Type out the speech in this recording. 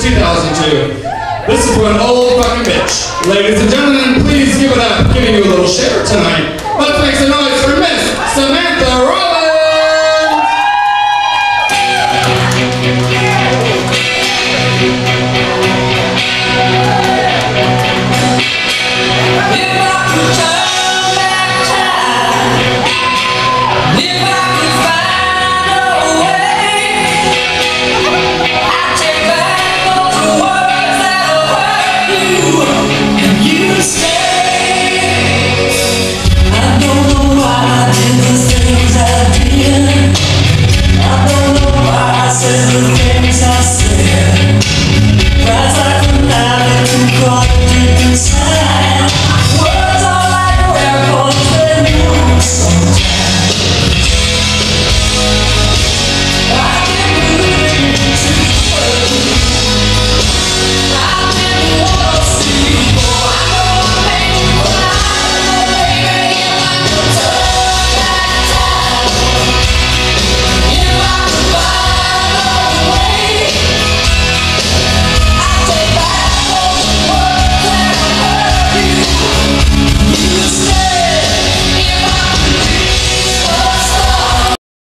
2002. This is one old fucking bitch. Ladies and gentlemen, please give it up, giving you a little share tonight. Let's make some noise for Miss Samantha Roberts.